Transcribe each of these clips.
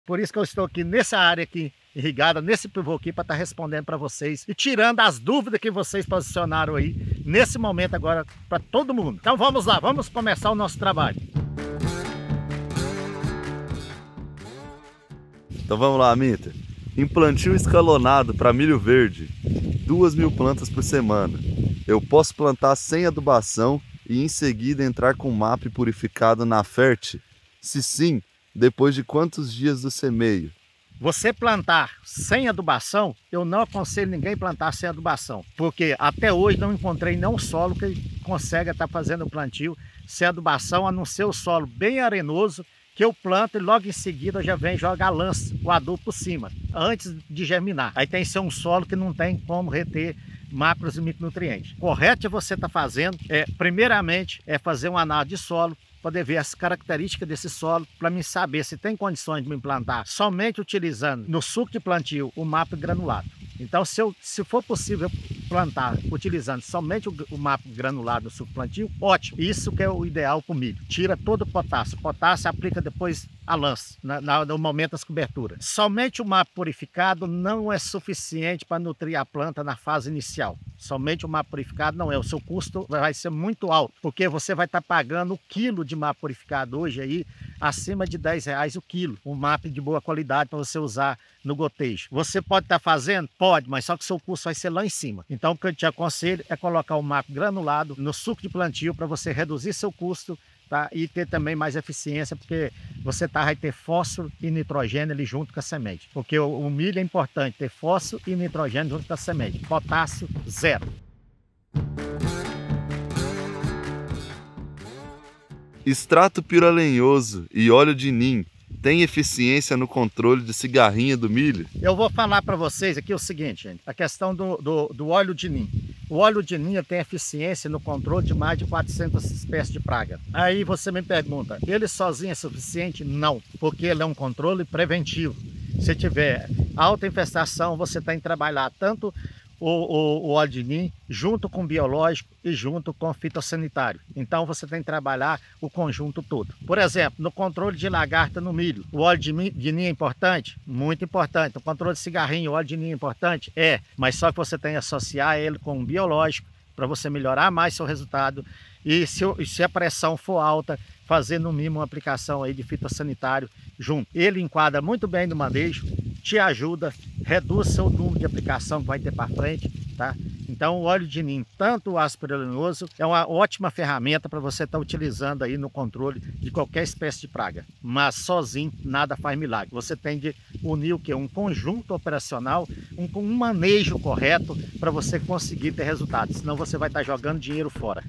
Por isso que eu estou aqui nessa área aqui, irrigada, nesse pivô aqui, para estar respondendo para vocês e tirando as dúvidas que vocês posicionaram aí, nesse momento agora, para todo mundo. Então vamos lá, vamos começar o nosso trabalho. Então vamos lá, Minter. Em plantio escalonado para milho verde, 2.000 plantas por semana. Eu posso plantar sem adubação e em seguida entrar com MAP purificado na Fert? Se sim, depois de quantos dias do semeio? Você plantar sem adubação, eu não aconselho ninguém plantar sem adubação, porque até hoje não encontrei nenhum solo que consiga estar fazendo o plantio sem adubação, a não ser o solo bem arenoso, que eu planto e logo em seguida já vem jogar lança, o adubo por cima, antes de germinar. Aí tem que ser um solo que não tem como reter macros e micronutrientes. Correto você está fazendo, primeiramente, fazer uma análise de solo, poder ver as características desse solo, para mim saber se tem condições de me implantar somente utilizando no suco de plantio o MAP granulado. Então, se for possível plantar utilizando somente o MAP granulado no suco de plantio, ótimo. Isso que é o ideal para o milho. Tira todo o potássio. O potássio aplica depois a lança, no momento das coberturas. Somente o MAP purificado não é suficiente para nutrir a planta na fase inicial. Somente o MAP purificado não é. O seu custo vai ser muito alto, porque você vai estar pagando o quilo de MAP purificado hoje aí, acima de R$10 o quilo. Um MAP de boa qualidade para você usar no gotejo. Você pode estar fazendo? Pode, mas só que o seu custo vai ser lá em cima. Então o que eu te aconselho é colocar o MAP granulado no suco de plantio para você reduzir seu custo, tá? E ter também mais eficiência, porque você vai ter fósforo e nitrogênio ali junto com a semente. Porque o milho é importante ter fósforo e nitrogênio junto com a semente. Potássio, zero. Extrato piralenhoso e óleo de nim tem eficiência no controle de cigarrinha do milho? Eu vou falar para vocês aqui o seguinte, gente, a questão do óleo de nim. O óleo de nim tem eficiência no controle de mais de 400 espécies de praga. Aí você me pergunta, ele sozinho é suficiente? Não, porque ele é um controle preventivo. Se tiver alta infestação, você tem que trabalhar tanto o óleo de nim junto com o biológico e junto com o fitossanitário. Então você tem que trabalhar o conjunto todo. Por exemplo, no controle de lagarta no milho, o óleo de nim é importante? Muito importante. No controle de cigarrinho, o óleo de nim é importante? É, mas só que você tem que associar ele com o biológico para você melhorar mais seu resultado. E se a pressão for alta, fazer no mínimo uma aplicação aí de fitossanitário junto. Ele enquadra muito bem no manejo, te ajuda, reduz seu número de aplicação que vai ter para frente, tá? Então o óleo de nim, tanto o ácido piralenhoso, é uma ótima ferramenta para você estar utilizando aí no controle de qualquer espécie de praga. Mas sozinho nada faz milagre. Você tem de unir o quê? Um conjunto operacional, um manejo correto para você conseguir ter resultados. Senão você vai estar jogando dinheiro fora.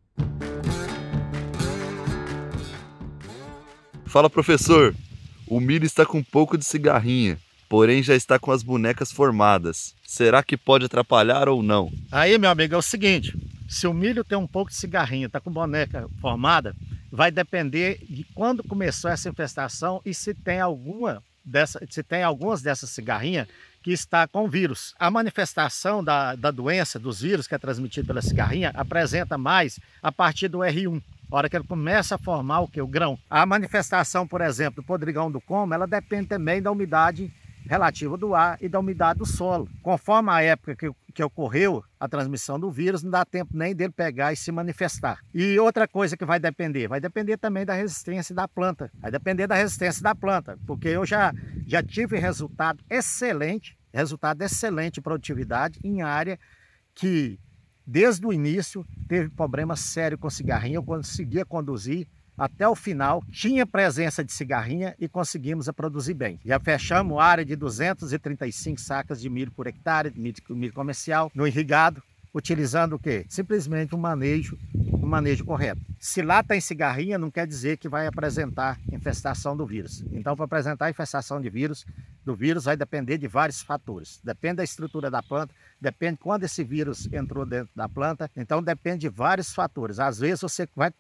Fala, professor, o milho está com um pouco de cigarrinha, porém já está com as bonecas formadas. Será que pode atrapalhar ou não? Aí, meu amigo, é o seguinte, se o milho tem um pouco de cigarrinha, está com boneca formada, vai depender de quando começou essa infestação e se tem algumas dessas cigarrinhas que está com vírus. A manifestação da doença, dos vírus que é transmitido pela cigarrinha, apresenta mais a partir do R1. A hora que ele começa a formar o que? O grão. A manifestação, por exemplo, do podrigão do como, ela depende também da umidade relativa do ar e da umidade do solo. Conforme a época que ocorreu a transmissão do vírus, não dá tempo nem dele pegar e se manifestar. E outra coisa que vai depender também da resistência da planta. Vai depender da resistência da planta, porque eu já tive resultado excelente de produtividade em área que desde o início teve problema sério com cigarrinha, eu conseguia conduzir até o final, tinha presença de cigarrinha e conseguimos produzir bem. Já fechamos área de 235 sacas de milho por hectare, de milho comercial, no irrigado, utilizando o quê? Simplesmente um manejo correto. Se lá tem cigarrinha, não quer dizer que vai apresentar infestação do vírus. Então, para apresentar infestação do vírus vai depender de vários fatores. Depende da estrutura da planta, depende quando esse vírus entrou dentro da planta, então depende de vários fatores. Às vezes você vai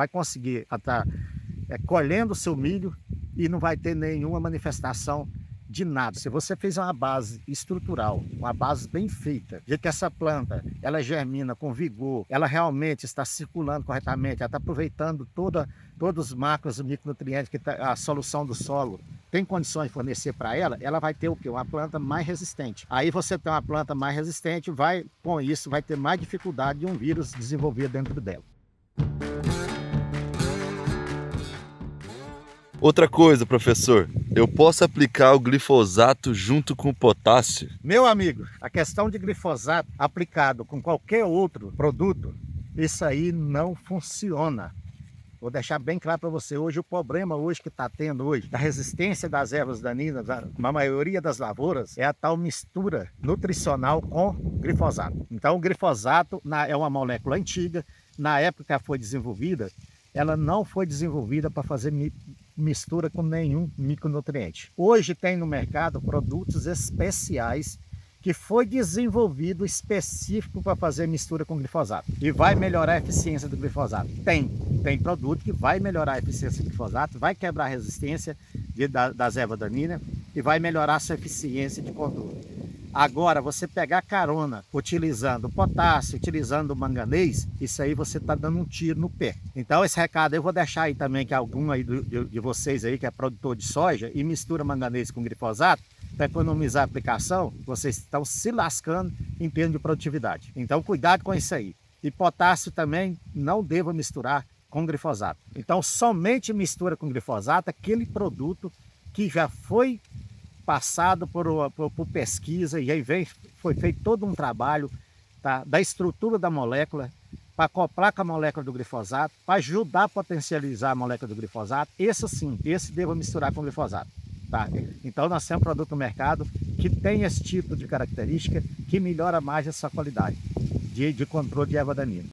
conseguir estar colhendo o seu milho e não vai ter nenhuma manifestação de nada. Se você fez uma base estrutural, uma base bem feita, de que essa planta ela germina com vigor, ela realmente está circulando corretamente, ela está aproveitando todos os macros e micronutrientes que a solução do solo tem condições de fornecer para ela, ela vai ter o quê? Uma planta mais resistente. Aí você tem uma planta mais resistente, com isso vai ter mais dificuldade de um vírus desenvolver dentro dela. Outra coisa, professor, eu posso aplicar o glifosato junto com o potássio? Meu amigo, a questão de glifosato aplicado com qualquer outro produto, isso aí não funciona. Vou deixar bem claro para você, hoje o problema que está tendo hoje, da resistência das ervas daninhas, na maioria das lavouras, é a tal mistura nutricional com glifosato. Então o glifosato é uma molécula antiga, na época que ela foi desenvolvida, ela não foi desenvolvida para fazer mistura com nenhum micronutriente. Hoje tem no mercado produtos especiais que foi desenvolvido específico para fazer mistura com glifosato. E vai melhorar a eficiência do glifosato. Tem produto que vai melhorar a eficiência do glifosato, vai quebrar a resistência das ervas daninhas e vai melhorar a sua eficiência de controle. Agora, você pegar carona utilizando potássio, utilizando manganês, isso aí você está dando um tiro no pé. Então esse recado eu vou deixar aí também, que algum aí de vocês aí que é produtor de soja e mistura manganês com glifosato, para economizar a aplicação, vocês estão se lascando em termos de produtividade. Então cuidado com isso aí. E potássio também não deva misturar com glifosato. Então somente mistura com glifosato aquele produto que já foi passado por pesquisa e aí foi feito todo um trabalho, tá, da estrutura da molécula para acoplar com a molécula do glifosato, para ajudar a potencializar a molécula do glifosato. Esse sim, esse deva misturar com glifosato. Tá? Então nós temos um produto no mercado que tem esse tipo de característica que melhora mais essa qualidade de controle de erva daninha.